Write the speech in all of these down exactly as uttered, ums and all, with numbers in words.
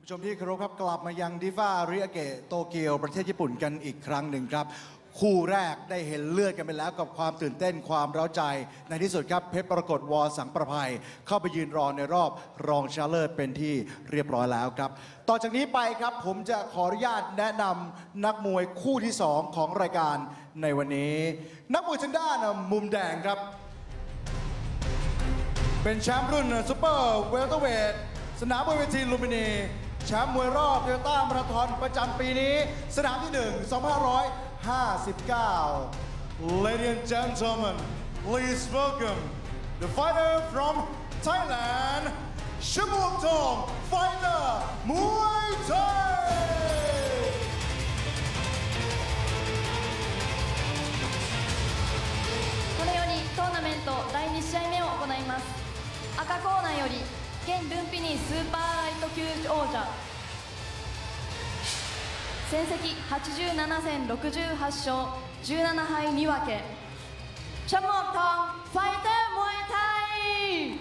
ผู้ชมที่เคารพครับกลับมายังดิฟาริอาเกะโตเกียวประเทศญี่ปุ่นกันอีกครั้งหนึ่งครับคู่แรกได้เห็นเลือดกันไปแล้วกับความตื่นเต้นความเร้าใจในที่สุดครับเพชรปรากฏวอสังประภัยเข้าไปยืนรอในรอบรองชนะเลิศเป็นที่เรียบร้อยแล้วครับต่อจากนี้ไปครับผมจะขออนุญาตแนะนำนักมวยคู่ที่สองของรายการในวันนี้นักมวยทางด้านมุมแดงครับเป็นแชมป์รุ่นซูเปอร์เวลเตอร์เวทสนามมวยเวทีลุมพินีแชมป์มวยรอบโตโยต้ามาราธอนประจำปีนี้สนามที่หนึ่ง สองพันห้าร้อยห้าสิบเก้า Ladies and gentlemen, please welcome the fighter from Thailand, Shimuk Thong Fighter Muay Thai. これよりトーナメントだいに試合目を行います。赤コーナーより現ルンピニースーパーライト級王者、戦績はちじゅうなな戦ろくじゅうはち勝じゅうなな敗に分け、シャモクトンファイターมวยไทย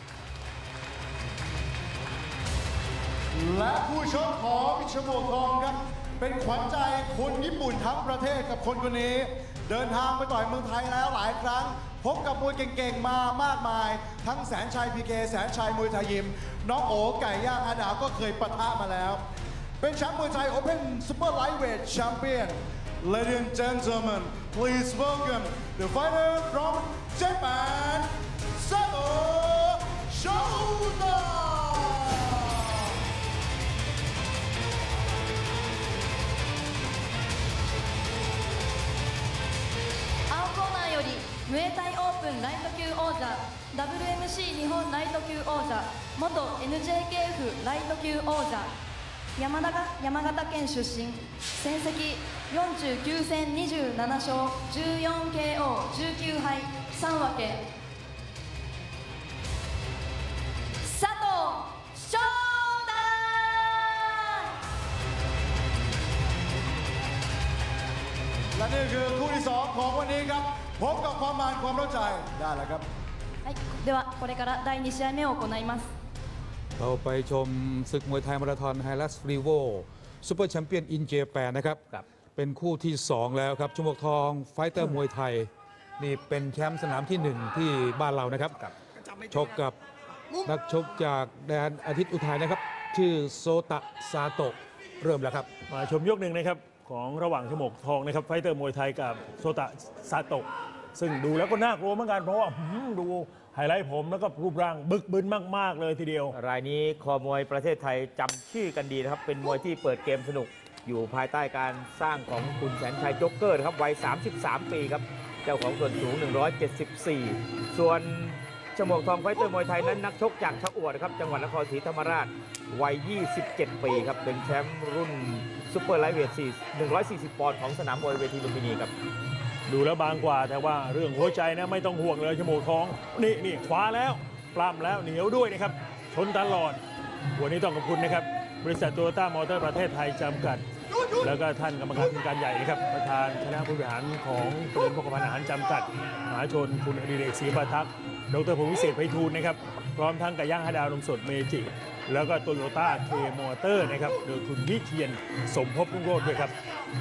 และผู้ชกของชโมกทองครับเป็นขวัญใจคนญี่ปุ่นทั้งประเทศกับคนคนนี้เดินทางไปต่อยเมืองไทยแล้วหลายครั้งพบกับมวยเก่งๆมามากมายทั้งแสนชัยพีเคแสนชัยมวยไทยยิมน้องโอ๋ไก่ย่างอาดาวก็เคยปะทะมาแล้วเป็นแชมป์มวยไทย Open Super Lightweight Champion Ladies and gentlemen please welcome the fighter from Japan Sato Shota ムエタイオープンライト級王者 ダブリューエムシー 日本ライト級王者元 エヌジェーケーエフ ライト級王者山田が山形県出身戦績よんじゅうきゅう戦にじゅうなな勝 じゅうよんケーオー じゅうきゅう敗さん分け佐藤翔太และนี่คือคู่ที่สองของวันนี้ครับพบกับความมันความเข้าใจได้แล้วครับはいではこれからだいに試合目を行いますเราไปชมศึกมวยไทยมาราธอนไฮลักซ์ฟรีโวซูเปอร์แชมเปี้ยนอินเจแปนนะครับเป็นคู่ที่สองแล้วครับชมวกทองไฟเตอร์มวยไทยนี่เป็นแชมป์สนามที่หนึ่งที่บ้านเรานะครับชกกับนักชกจากแดนอาทิตย์อุทัยนะครับชื่อโซตะซาโตะเริ่มแล้วครับมาชมยกหนึ่งนะครับของระหว่างชมวกทองนะครับไฟเตอร์มวยไทยกับโซตะซาโตะซึ่งดูแล้วก็น่ากลัวเหมือนกันเพราะว่าดูไฮไลท์ผมแล้วก็รูปร่างบึกบึนมากๆเลยทีเดียวรายนี้คอมวยประเทศไทยจำชื่อกันดีนะครับเป็นมวยที่เปิดเกมสนุกอยู่ภายใต้การสร้างของคุณแสนชัยโจ๊กเกอร์ครับวัยสามสิบสามปีครับเจ้าของส่วนสูงหนึ่งร้อยเจ็ดสิบสี่ส่วนชมวกทองไฟเตอร์มวยไทยนั้นนักชกจากชะอวดครับจังหวัดนครศรีธรรมราชวัยยี่สิบเจ็ดปีครับเป็นแชมป์รุ่นซุปเปอร์ไลท์เวทหนึ่งร้อยสี่สิบปอนด์ของสนามมวยเวทีลุมพินีครับดูแล้วบางกว่าแต่ว่าเรื่องหัวใจนะไม่ต้องห่วงเลยชมวกทองนี่นี่คว้าแล้วปล้ำแล้วเหนียวด้วยนะครับชนตลอดวันนี้ต้องขอบคุณนะครับบริษัทโตโยต้ามอเตอร์ประเทศไทยจำกัดแล้วก็ท่านกรรมการการใหญ่นะครับประธานคณะผู้บริหารของกรมพกพันอาหารจำกัดมหาชนคุณอดิเรกศรีประทักษ์ดรพงศ์วิเศษไพฑูรย์นะครับพร้อมทั้งไก่ย่างฮาดาวนมสดเมจิแล้วก็โตโยต้าเคมอเตอร์นะครับโดยคุณวิเทียนสมภพรุ่งโรจน์ด้วยครับ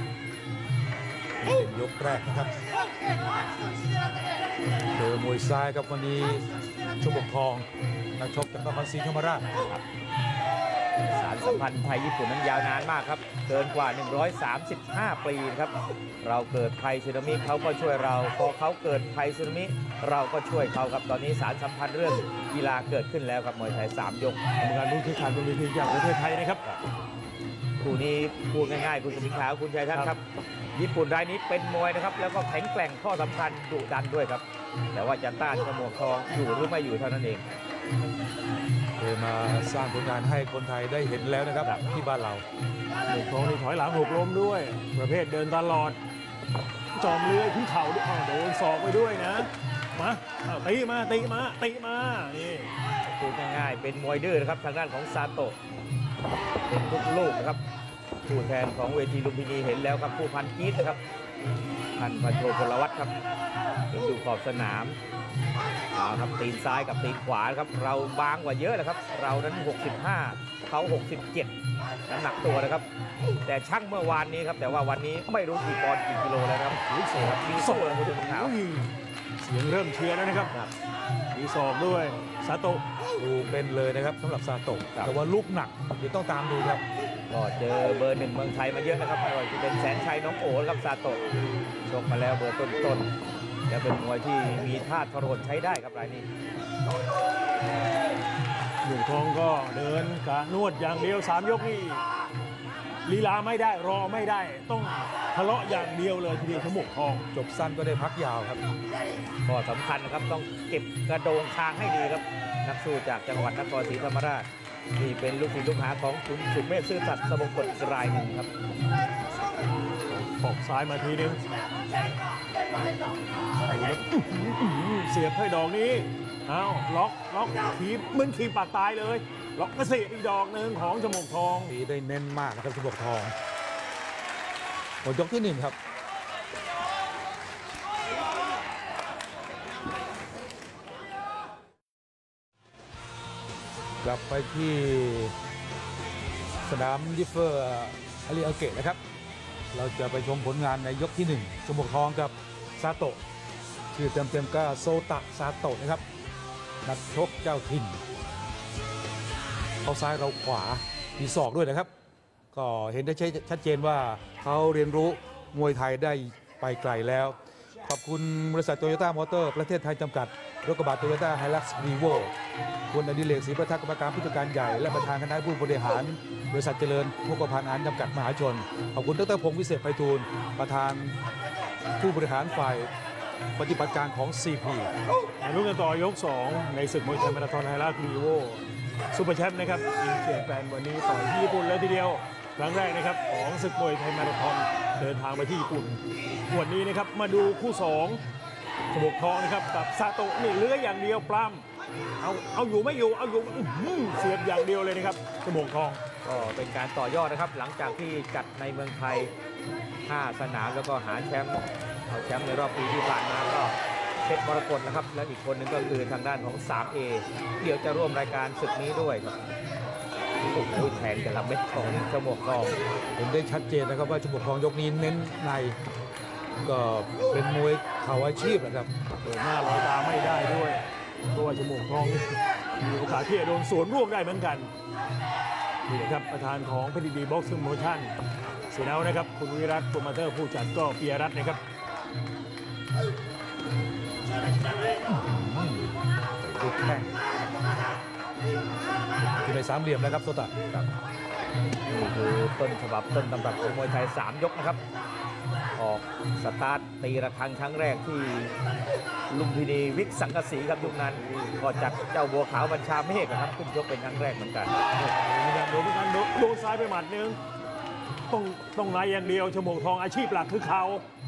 เป็นยกแรกนะครับเจอมวยซ้ายครับวันนี้ชมวกทองนักชกจากนครศรีธรรมราชสารสัมพันธ์ไทยญี่ปุ่นนั้นยาวนานมากครับเกินกว่าหนึ่งร้อยสามสิบห้าปีครับเราเกิดภัยสึนามิเขาก็ช่วยเราพอเขาเกิดภัยสึนามิเราก็ช่วยเขาครับตอนนี้สารสัมพันธ์เรื่องกีฬาเกิดขึ้นแล้วครับมวยไทยสามยกกรรมการผู้ชี้ขาดบนเวทีจากประเทศไทยนะครับคู่นี้พูดง่ายๆคุณสมิงขาวคุณชัยทัศน์ครับญี่ปุ่นรายนี้เป็นมวยนะครับแล้วก็แข็งแกร่งข้อสำคัญดุดันด้วยครับแต่ว่าจะต้านชมวกทองอยู่หรือไม่อยู่เท่านั้นเองเคยมาสร้างผลงานให้คนไทยได้เห็นแล้วนะครับที่บ้านเราชมวกทองนี่ถอยหลังหกล้มด้วยประเภทเดินตลอดจอมเลื้อยที่เข่าด้วยโดนศอกไปด้วยนะมาตีมาตีมาตีมานี่พูดง่ายๆเป็นมวยดื้อนะครับทางด้านของซาโตะเป็นทุกลูกนะครับผู้แทนของเวทีลุมพินีเห็นแล้วครับผู้พันกีดนะครับพันพันโทพลวัตครับเห็นอยู่ขอบสนามเอาครับตีนซ้ายกับตีนขวาครับเราบางกว่าเยอะนะครับเรานั้นหกสิบห้าเขาหกสิบเจ็ดน้ำหนักตัวนะครับ แต่ช่างเมื่อวานนี้ครับแต่ว่าวันนี้ไม่รู้กี่ปอนด์กี่กิโลแล้วนะครับครับมีโซ่เลยคุณผู้ชมอุ้ยเสียงเริ่มเชียร์แล้วนะครับครับมีศอกด้วยซาโตะดูเป็นเลยนะครับสำหรับซาโตะครับแต่ว่าลูกหนักเดี๋ยวต้องตามดูครับก็เจอเบอร์หนึ่งเมืองไทยมาเยอะนะครับไม่ว่าจะเป็นแสนชัยน้องโอ๋ครับซาโตะชกมาแล้วเบอร์ต้นๆและเป็นมวยที่มีท่าทรหดใช้ได้ครับรายนี้หนุ่มทองก็เดินกะนวดอย่างเดียวสามยกนี่ลีลาไม่ได้รอไม่ได้ ต้องทะเลาะอย่างเดียวเลยทีเดียวฉมวกทองจบสั้นก็ได้พักยาวครับก็สำคัญนะครับต้องเก็บกระโดงคางให้ดีครับนักสู้จากจังหวัดนครศรีธรรมราชนี่เป็นลูกศิษย์ลูกหาของคุณสุเมธซื่อสัตย์สมงกฎรายหนึ่งครับปอกซ้ายมาทีนึงเสียบให้ดอกนี้เอาล็อกล็อกขีบเหมือนขีบปากตายเลยล็อกกระเสียบอีกดอกหนึ่งของฉมวกทองตีได้เน้นมากนะครับฉมวกทองหมดยกที่หนึ่งครับ กลับไปที่สนามดิฟเฟอร์อาริอาเกะนะครับ เราจะไปชมผลงานในยกที่หนึ่งฉมวกทองกับซาโตะชื่อเต็มๆก็โซตะซาโตะนะครับนักชกเจ้าถิ่นเขาซ้ายเราขวามีศอกด้วยนะครับ ก็เห็นได้ชัดเจนว่าเขาเรียนรู้มวยไทยได้ไปไกลแล้ว ขอบคุณบริษัทโตโยต้ามอเตอร์ประเทศไทยจำกัดรถกระบะโตโยต้าไฮลักซ์รีโวคุณอดิเรกศรีประทักษ์กรรมการผู้จัดการใหญ่และประธานคณะผู้บริหารบริษัทเจริญพกพานอันจำกัดมหาชน ขอบคุณดรพงศ์วิเศษไพฑูรย์ประธานผู้บริหารฝ่ายปฏิบัติการของ ซี พีมาลุ้นกันต่อยกสองในศึกมวยไทยมาราธอนไฮรักรีโวซูเปอร์แชมป์นะครับอินเกียร์แปนวันนี้ต่อยที่ญี่ปุ่นแล้วทีเดียวครั้งแรกนะครับของศึกมวยไทยมาราธอนเดินทางไปที่ญี่ปุ่นวันนี้นะครับมาดูคู่สองฉมวกทองนะครับกับซาโตะนี่เลื้อยอย่างเดียวปล้ำเอาเอาอยู่ไม่อยู่เอาอยู่อื้อหือเสียบอย่างเดียวเลยนะครับฉมวกทองก็เป็นการต่อยอดนะครับหลังจากที่จัดในเมืองไทยห้าสนามแล้วก็หาแชมป์เอาแชมป์ในรอบปีที่ผ่านมาก็เพชรมรกตนะครับและอีกคนหนึงก็คือทางด้านของ ทรี เอ เดี๋ยวจะร่วมรายการศึกนี้ด้วยครับโอ้โหแทงแต่ละเม็ดของฉมวกทองเห็นได้ชัดเจนนะครับว่าฉมวกทองยกนี้เน้นในก็เป็นมวยเข่าอาชีพนะครับเปิดหน้าลอยตาไม่ได้ด้วยเพราะว่าฉมวกทองมีโอกาสที่จะโดนสวนร่วมได้เหมือนกันนี่นะครับประธานของเพชรดีบ็อกซิ่งโมชั่นเสียแล้วนะครับคุณวิรัตโปรโมเตอร์ผู้จัดก็เปียรัตน์นะครับดูแข้งอยู่ในสามเหลี่ยมแล้วครับโซตะนี่คือต้นฉบับต้นตำรับของมวยไทยสามยกนะครับออกสตาร์ทตีระฆังครั้งแรกที่ลุมพินีวิกสังกะสีครับยุคนั้นก็จัดเจ้าบัวขาวบัญชาเมฆนะครับขึ้นยกเป็นครั้งแรกเหมือนกันโดนกันโดนซ้ายไปหมัดนึงต้องต้องในอย่างเดียวฉมวกทองอาชีพหลักคือเขา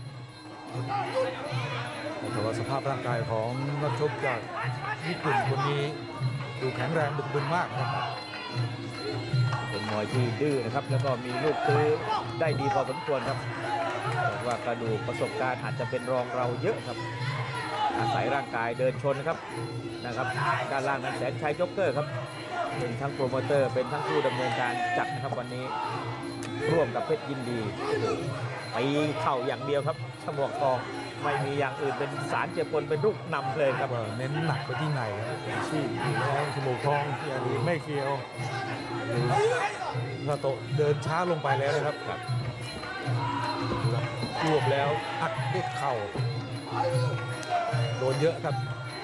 แต่ว่าสภาพร่างกายของนักชกจากญี่ปุ่นคนนี้ดูแข็งแรงบึกบึนมากนะครับเป็นมวยที่ดื้อนะครับแล้วก็มีลูกตื้อได้ดีพอสมควรครับแต่ว่ากระดูกประสบการณ์อาจจะเป็นรองเราเยอะครับอาศัยร่างกายเดินชนครับนะครับด้านล่างนั้นแสนชัยโจ๊กเกอร์ครับเป็นทั้งโปรโมเตอร์เป็นทั้งผู้ดำเนินการจัดนะครับวันนี้ร่วมกับเพชรยินดีไปเข่าอย่างเดียวครับฉมวกทองไม่มีอย่างอื่นเป็นสารเจือปนเป็นลูกนำเลยครับก็เน้นหนักไปที่ในครับอาชีพอยู่แล้วฉมวกทองอย่างอื่นไม่เกี่ยวซาโตะเดินช้าลงไปแล้วนะครับรวบแล้วอัดด้วยเข่าโดนเยอะครับ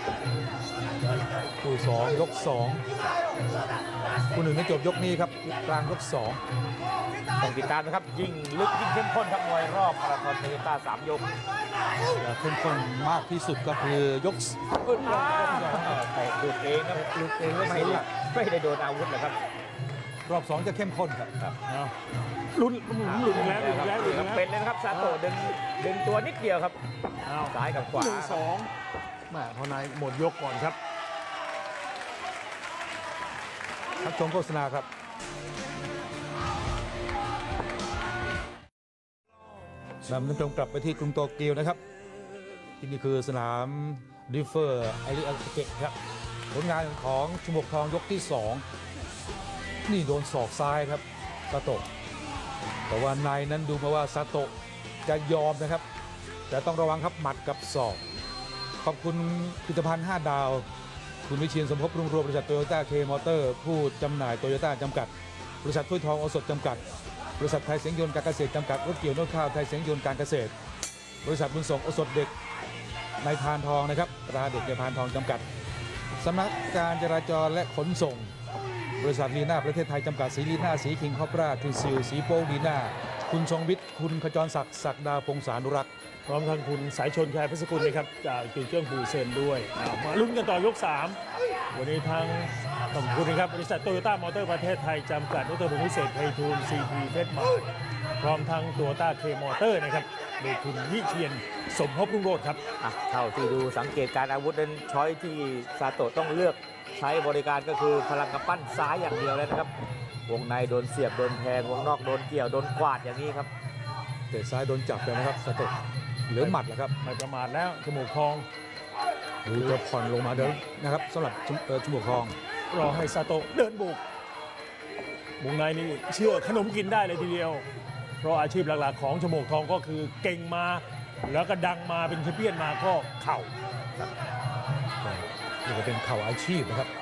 คู่สองยกสองคู่หนึ่งให้จบยกนี้ครับกลางยกสองต้องติดตามนะครับยิ่งลึกยิ่งเข้มข้นครับมวยรอบมาราธอนโตโยต้าสามยกเข้มข้นมากที่สุดก็คือยกเอ้ยรอบสองแต่หลุดเองครับหลุดเองไม่ได้ไม่ได้โดนอาวุธหรอกครับรอบสองจะเข้มข้นครับเอาลุ้นหลุดอีกแล้วหลุดอีกแล้วหลุดอีกแล้วเป็นเลยนะครับซาโตะดึงดึงตัวนิดเดียวครับเอาซ้ายกับขวาหนึ่งสองแม่พอนายหมดยกก่อนครับพักชมโฆษณาครับนำท่านผู้ชมกลับไปที่กรุงโตเกียวนะครับที่นี่คือสนามดิฟเฟอร์ไอริอาเกะครับผลงานของฉมวกทองยกที่สองนี่โดนศอกซ้ายครับซาโตะแต่ว่าในนั้นดูมาว่าซาโตะจะยอมนะครับแต่ต้องระวังครับหมัดกับศอกขอบคุณผลิตภัณฑ์ห้าดาวคุณวิเชียรสมภพรุ่งโรจน์บริษัทโตโยต้าเคมอเตอร์ผู้จำหน่ายโตโยต้าจำกัดบริษัทถ้วยทองโอสถจำกัดบริษัทไทยเสียงยนต์การเกษตรจำกัดรถเกี่ยวนวดข้าวไทยเสียงยนต์การเกษตรบริษัทบุญส่งโอสถเด็กในพานทองนะครับตราเด็กในพานทองจำกัดสำนักการจราจรและขนส่งบริษัทลีน่าประเทศไทยจำกัดสีลีน่าสีคิงคอปราทูซิลสีโป้ลีน่าคุณทรงวิทย์คุณขจรศักดิ์ศักดาพงษานุรักษ์พร้อมทั้งคุณสายชนชัยพิสกุลนะครับจากจุนเจิ้งปูเซนด้วยเอามาลุ้นกันต่อยกสามวันนี้ทางขอบคุณนะครับบริษัทโตโยต้ามอเตอร์ประเทศไทยจำกัดรถตัวพิเศษไทยทูนซีพีเพชรมาพร้อมทั้งโตโยต้าเคมอเตอร์นะครับโดยคุณวิเชียรสมภพรุ่งโรจน์ครับอ่ะเท่าที่ดูสังเกตการอาวุธนั้นช้อยที่ซาโตะต้องเลือกใช้บริการก็คือพลังกำปั้นซ้ายอย่างเดียวเลยนะครับวงในโดนเสียบโดนแทงวงนอกโดนเกี่ยวโดนกวาดอย่างนี้ครับเตะซ้ายโดนจับเลยนะครับซาโตะเหลือหมัดแหละครับไม่ประมาทแล้วจมูกทองดูจะผ่อนลงมาเดินนะครับสำหรับจมูกทองรอให้ซาโตะเดินบุกวงในนี่เชื่อขนมกินได้เลยทีเดียวเพราะอาชีพหลักๆของจมูกทองก็คือเก่งมาแล้วก็ดังมาเป็นแชมเปี้ยนมาก็เข่านี่ก็เป็นเข่าอาชีพนะครับ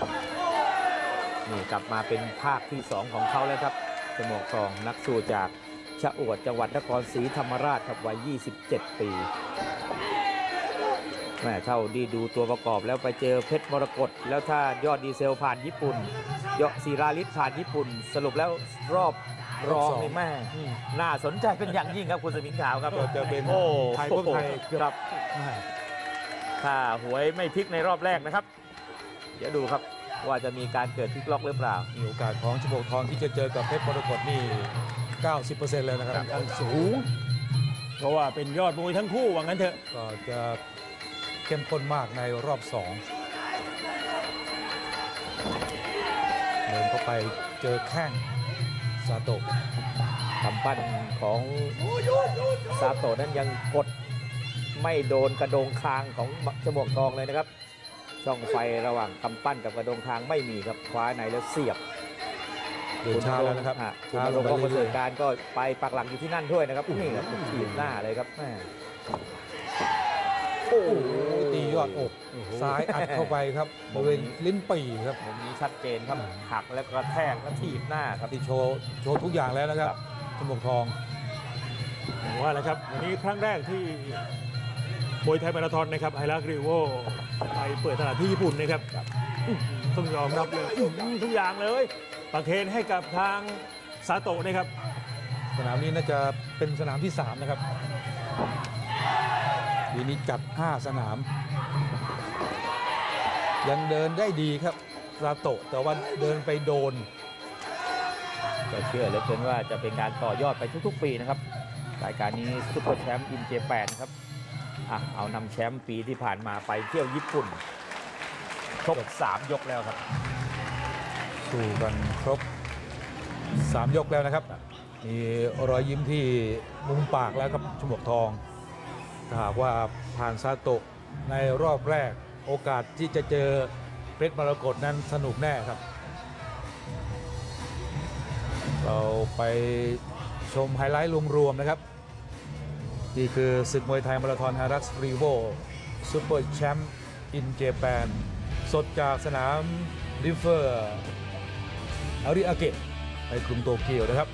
นี่กลับมาเป็นภาคที่สองของเขาแล้วครับจมูกทองนักสู้จากชะอวดจังหวัดนครศรีธรรมราชครับวัยยี่สิบเจ็ดปีแม่เท่าดีดูตัวประกอบแล้วไปเจอเพชรมรกตแล้วถ้ายอดดีเซลผ่านญี่ปุ่นยอดศิราลิศผ่านญี่ปุ่นสรุปแล้วรอบรองนี่แม่น่าสนใจเป็นอย่างยิ่งครับคุณสมิงขาวครับจะเป็นโอ้ไทยพวกไทยครับถ้าหวยไม่พลิกในรอบแรกนะครับเดี๋ยวดูครับว่าจะมีการเกิดพลิกล็อกหรือเปล่ามีโอกาสของจมูกทองที่จะเจอกับเพชรมรกตนี่ เก้าสิบเปอร์เซ็นต์ เลยนะครับค่อนสูงเพราะว่าเป็นยอดมวยทั้งคู่ว่างั้นเถอะก็จะเข้มข้นมากในรอบสองเดินเข้าไปเจอแข้งซาโตะกำปั้นของซาโตะนั้นยังกดไม่โดนกระโดงคางของจมูกทองเลยนะครับช่องไฟระหว่างกำปั้นกับกระโดงคางไม่มีครับคว้าในแล้วเสียบเดินช้าแล้วนะครับช้าลงกองประเสริฐการก็ไปปักหลักอยู่ที่นั่นด้วยนะครับนี่ครับถีบหน้าเลยครับแม่โอ้ตียอดอกซ้ายอัดเข้าไปครับบริเวณลิ้นปี่ครับมุมนี้ชัดเจนครับหักแล้วกระแทกแล้วถีบหน้าครับที่โชว์โชว์ทุกอย่างแล้วนะครับจมูกทองว่าแล้วครับวันนี้ครั้งแรกที่มวยไทยมาราธอนนะครับไฮรักริโวไปเปิดตลาดที่ญี่ปุ่นนะครับต้องยอมรับเลยทุกอย่างเลยประเคนให้กับทางซาโตะนะครับสนามนี้น่าจะเป็นสนามที่สามนะครับปีนี้จัดห้าสนามยังเดินได้ดีครับซาโตะแต่ว่าเดินไปโดนก็เชื่อเหลือเกินว่าจะเป็นการต่อยอดไปทุกๆปีนะครับรายการนี้ซุปเปอร์แชมป์อินเจแปนครับอ่ะเอานำแชมป์ปีที่ผ่านมาไปเที่ยวญี่ปุ่นครบสามยกแล้วครับสู้กันครบสามยกแล้วนะครับมีรอยยิ้มที่มุมปากแล้วครับจมูกทองถ้าหากว่าผ่านซาโตะในรอบแรกโอกาสที่จะเจอเพชรมรกตนั้นสนุกแน่ครับเราไปชมไฮไลท์รวมๆนะครับนี่คือศึกมวยไทยมาราธอนฮารักรีโวซูเปอร์แชมป์อินเจแปนสดจากสนามริเวอร์อาริอาเกะในกรุงโตเกียวนะครับ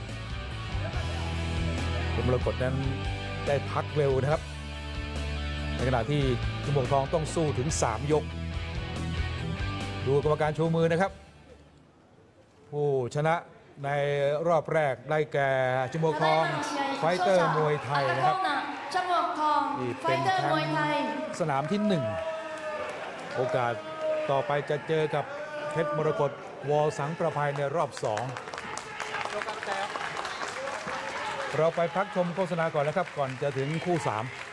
เพชรมรกตนั้นได้พักเร็วนะครับในขณะที่จมูกทองต้องสู้ถึงสามยกดูกรรมการชูมือนะครับผู้ชนะในรอบแรกได้แก่จมูกทองไฟเตอร์มวยไทยนะครับนี่เป็นแชมป์สนามที่หนึ่งโอกาสต่อไปจะเจอกับเพชรมรกตวอสังประภัยในรอบสองเราไปพักชมโฆษณาก่อนนะครับก่อนจะถึงคู่สาม